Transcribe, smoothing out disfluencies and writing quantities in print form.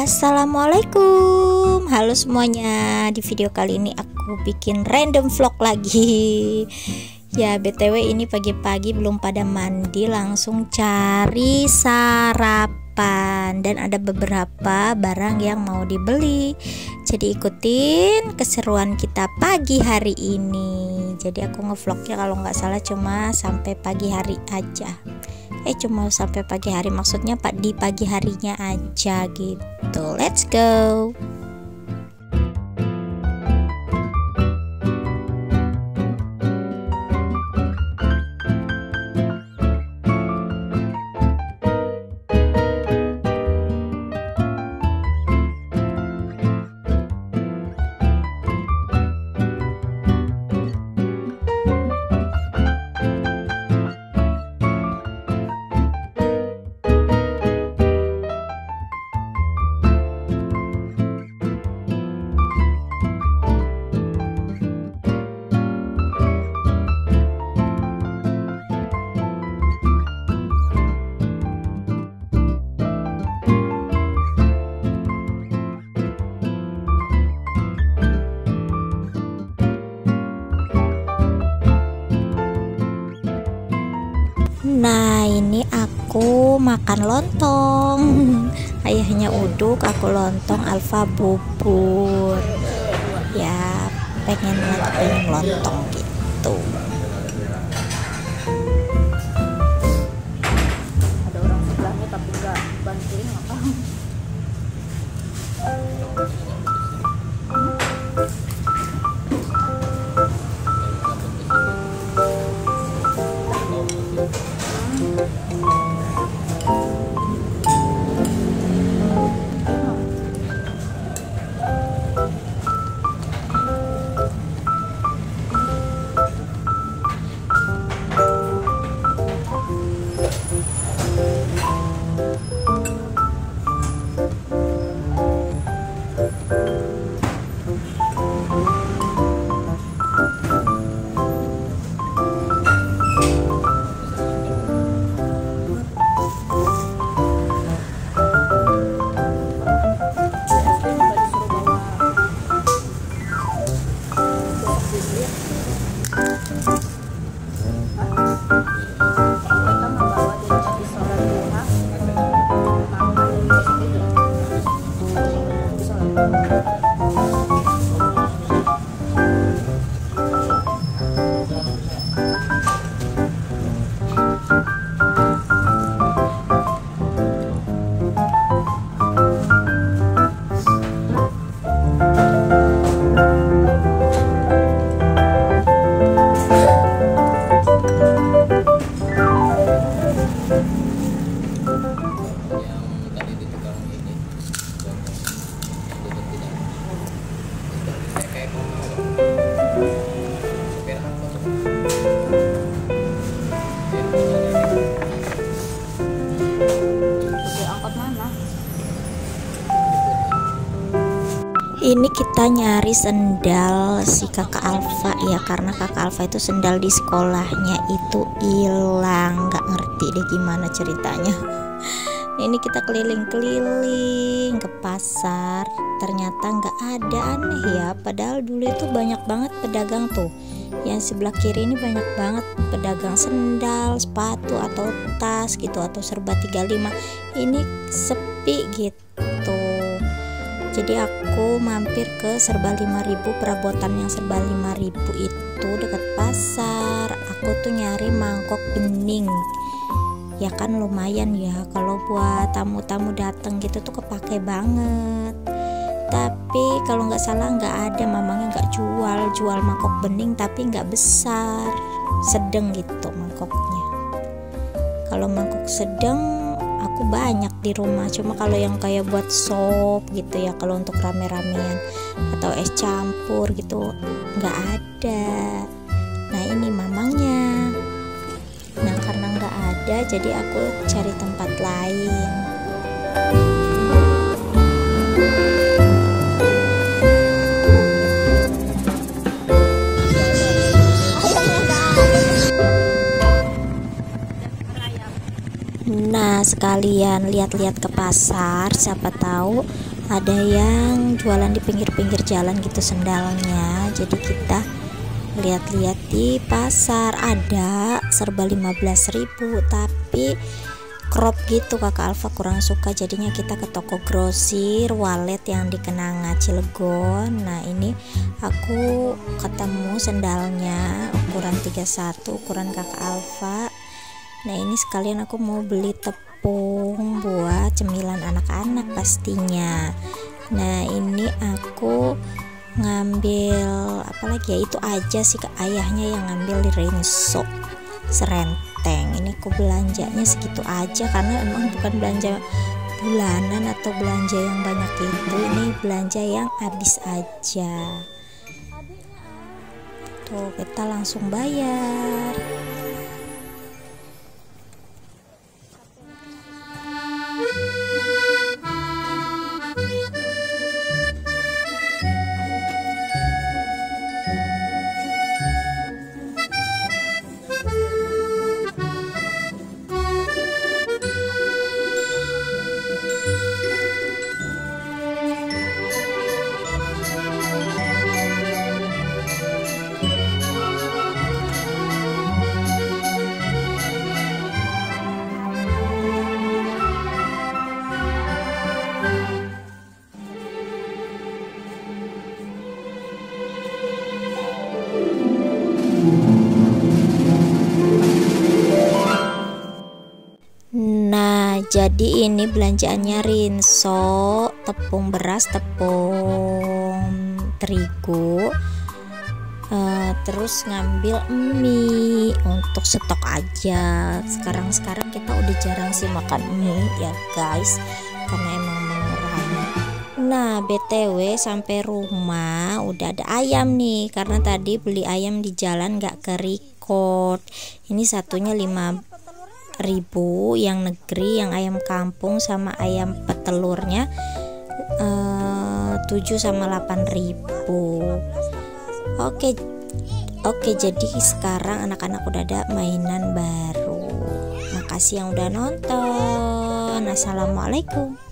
Assalamualaikum, halo semuanya. Di video kali ini aku bikin random vlog lagi. Ya BTW ini pagi-pagi belum pada mandi, langsung cari sarapan. Dan ada beberapa barang yang mau dibeli. Jadi ikutin keseruan kita pagi hari ini. Jadi aku ngevlognya kalau nggak salah cuma sampai pagi hari aja. Cuma sampai pagi hari, maksudnya di pagi harinya aja gitu. Let's go. Nah ini aku makan lontong. Ayahnya uduk, aku lontong, Alfa bubur. Ya pengen lontong gitu. Ada orang sebelahnya tapi nggak bantuin apa. Ini kita nyari sendal si kakak Alfa ya, karena kakak Alfa itu sendal di sekolahnya itu hilang, nggak ngerti deh gimana ceritanya. Ini kita keliling-keliling ke pasar, ternyata nggak ada, aneh ya. Padahal dulu itu banyak banget pedagang tuh. Yang sebelah kiri ini banyak banget pedagang sendal, sepatu atau tas gitu, atau serba 35. Ini sepi gitu. Jadi aku mampir ke serba 5.000, perabotan yang serba 5.000 itu dekat pasar. Aku tuh nyari mangkok bening. Ya kan lumayan ya, kalau buat tamu-tamu datang gitu tuh kepake banget. Tapi kalau nggak salah nggak ada, mamangnya nggak jual mangkok bening tapi nggak besar, sedang gitu mangkoknya. Kalau mangkok sedang aku banyak di rumah, cuma kalau yang kayak buat sop gitu ya, kalau untuk rame-ramean atau es campur gitu nggak ada. Nah ini mamangnya. Nah karena nggak ada jadi aku cari tempat lain. Nah sekalian lihat-lihat ke pasar, siapa tahu ada yang jualan di pinggir-pinggir jalan gitu sendalnya. Jadi kita lihat-lihat di pasar, ada serba 15.000 tapi crop gitu. Kakak Alfa kurang suka, jadinya kita ke toko grosir Walet yang di Kenanga Cilegon. Nah ini aku ketemu sendalnya ukuran 31, ukuran Kakak Alfa. Nah ini sekalian aku mau beli tepung buat cemilan anak-anak pastinya. Nah ini aku ngambil apalagi ya, itu aja sih, ke ayahnya yang ngambil di Rinso serenteng. Ini aku belanjanya segitu aja karena emang bukan belanja bulanan atau belanja yang banyak itu, ini belanja yang habis aja. Tuh kita langsung bayar. Nah jadi ini belanjaannya Rinso, tepung beras, tepung terigu, terus ngambil mie untuk stok aja. Sekarang kita udah jarang sih makan mie ya guys, karena emang mengurangi. Nah BTW sampai rumah udah ada ayam nih, karena tadi beli ayam di jalan gak ke record. Ini satunya 5.000 yang negeri, yang ayam kampung sama ayam petelurnya 7 sama 8.000. Oke, jadi sekarang anak-anak udah ada mainan baru. Makasih yang udah nonton. Assalamualaikum.